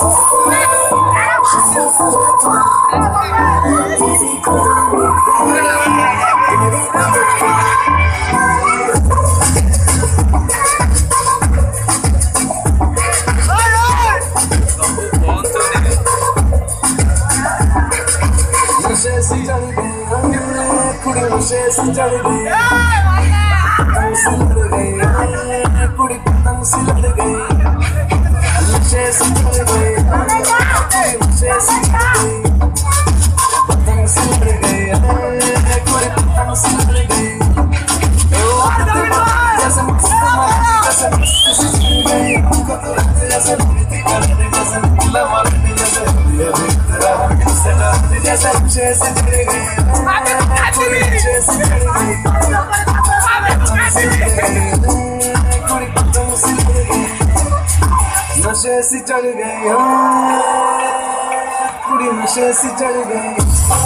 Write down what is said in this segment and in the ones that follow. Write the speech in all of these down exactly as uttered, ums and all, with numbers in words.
नशे सी चढ़ गई हो कुड़ी नशे सी चढ़ गई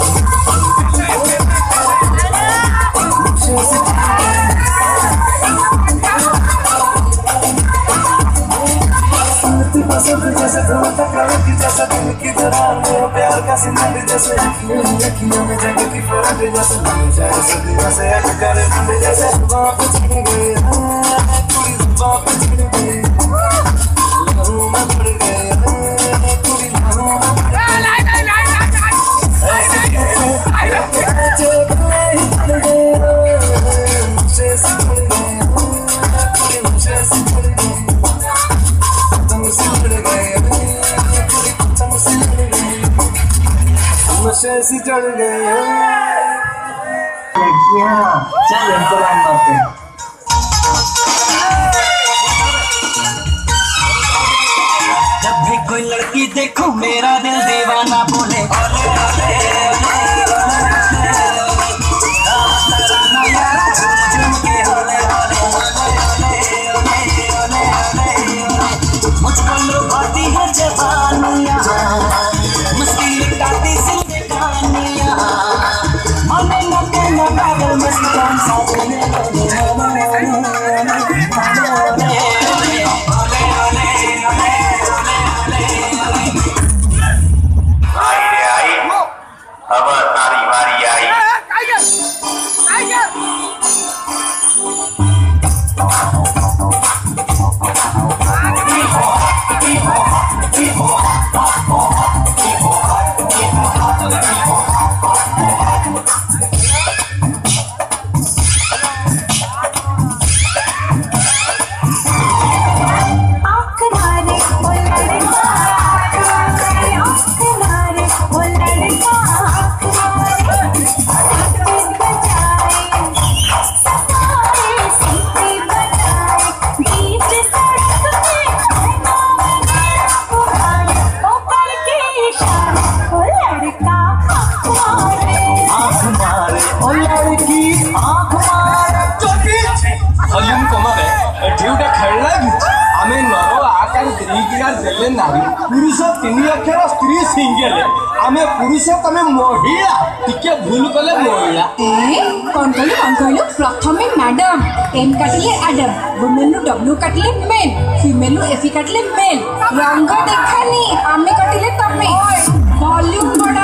नशे सी पसंद जैसे धोता करो कि जैसे दिल की तरह मेरा प्यार का सिमंद जैसे अखियों अखियों में जग की फराग जैसे मिल जाए सदियों से अटकर बंद जैसे जुबां पे चढ़ गए कुड़ी जुबां पे चढ़ गए लहू में पड़ गए कुड़ी लहू में पड़ गए ऐसे कैसे पड़ गए मुझे से पड़ गए कुड़ी मुझे से पड़ गए नशे सी चढ़ गई लड़कियां चल इनको लाइन मारते हैं जब भी कोई लड़की देखो मेरा दिल दीवाना बोले ओले ओले मुझको लुभाती है जवानियाँ मस्ती लुटाती सिल कहानियाँ माने न कहना पागल मस्ती कौन सा बोले ओले ओले आई रे आई अब तारी बारी आई पुरुष तीन अक्षर स्त्री सिंगल आमे पुरुष तमे महिला टिके भूल कले महिला ए कोन कहलु कोन कहलु प्रथमे मैडम एम काटले एडम वुमेन नु डब्ल्यू काटले मेन फीमेल नु एफी काटले मेल रंग देखानी आमे काटले तमे वॉल्यूम बड़ा